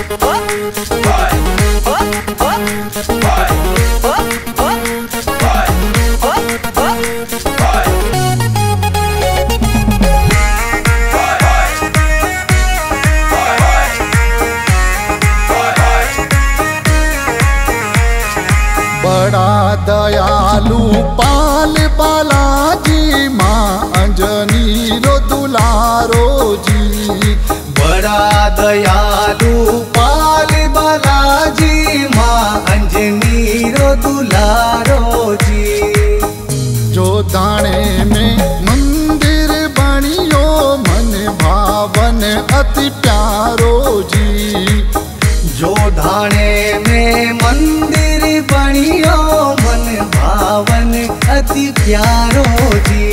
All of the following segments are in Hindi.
बड़ा दयालु पाल बालाजी माँ अंजनी रो दुलारो जी। बड़ा दयालु पाल बालाजी माँ अंजनी रो दुलारो जी। जो दाणे में मंदिर बनियो मन भावन अति प्यारो जी। जो धाणे में मंदिर बनियो मन भावन अति प्यारो जी।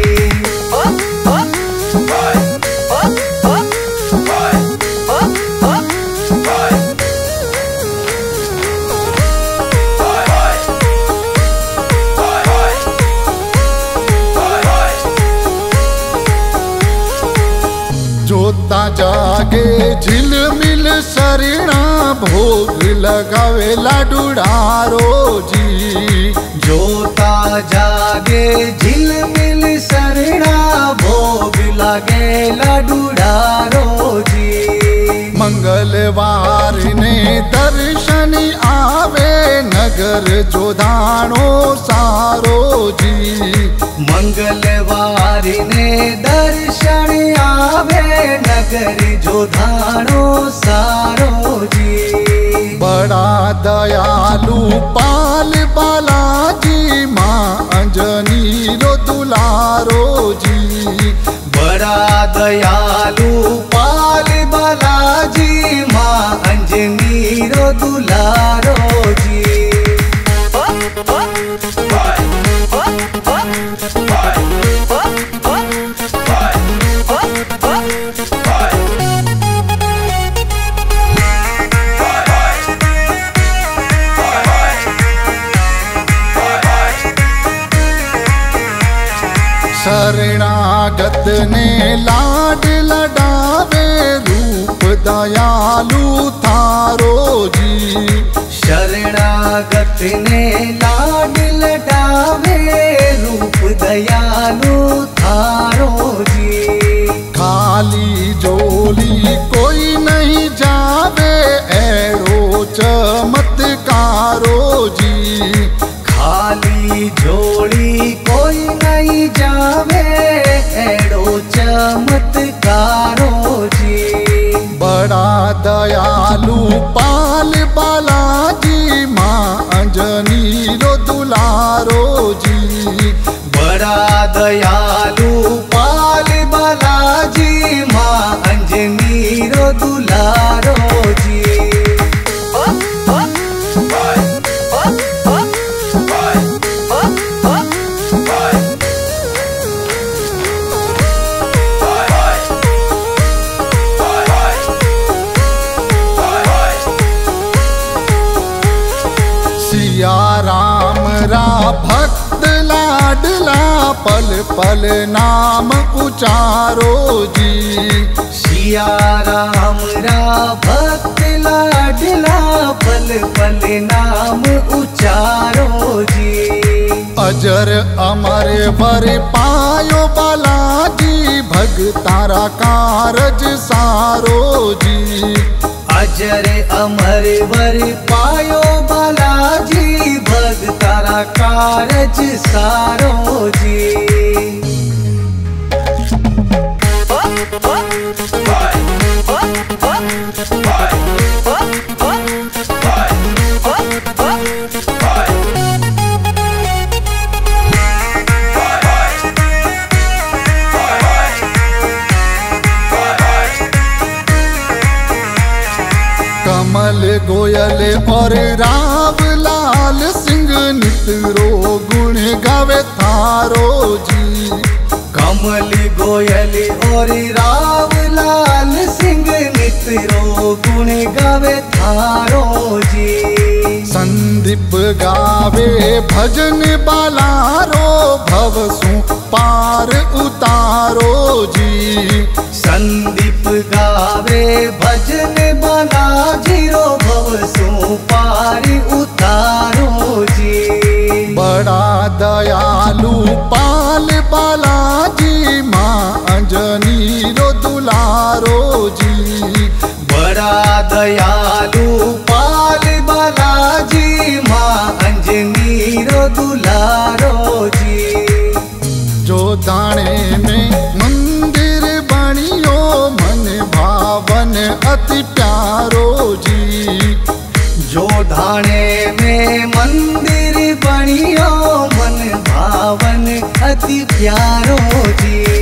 जोता जागे झिलमिल सरिणा भोग लगावे लाडूडारो जी। जोता जागे झिलमिल सरिणा भोग लागे लाडूडारो जी। मंगलवार ने दर्शन आवे नगर जोधाणो सारो जी। मंगलवार ने दर्शन आवे नगर जोधाणो सारो जी। बड़ा दयालु पाल बालाजी माँ अंजनी रो दुलारो जी। बड़ा दयालु पाल बालाजी माँ अंजनी रो दुलारो जी। शरणागत ने लाड लडावे रूप दयालु थारो जी। शरणागत ने लाड लडावे रूप दयालु थारो जी। खाली झोली कोई नहीं जावे ऐरो चमत्कारो जी। खाली झोली कोई नहीं जावे एड़ो चमत्कारो जी। बड़ा दयालु पाल बालाजी माँ अंजनी रो दुलारो जी। बड़ा दयालु पाल बालाजी माँ अंजनी रो दुलारो जी। सिया राम रा भक्त लाडला पल पल नाम उचारो जी। सिया राम रा भक्त लाडला पल पल नाम उचारो जी। अजर अमर वर पायो बालाजी भगतारा कारज सारो जी। अजर अमर वर पायो बालाजी भगतारा कारज सारो जी। कमल गोयल और राव लाल सिंह नितरो गुण गावे थारो जी। कमल गोयल और राव लाल सिंह नितरो गुण गावे थारो जी। संदीप गावे भजन बालारो भवसु पार उतारो जी। संदीप गावे भजन बालाजी बड़ा दयालु पाल बालाजी माँ अंजनी रो दुलारो जी। बड़ा दयालु पाल बालाजी माँ अंजनी रो दुलारो जी। जो दाणे में मंदिर बनियो मन भावन अति प्यारो जी। जो धाणे में मंदिर बनियो मन भावन अति प्यारो जी।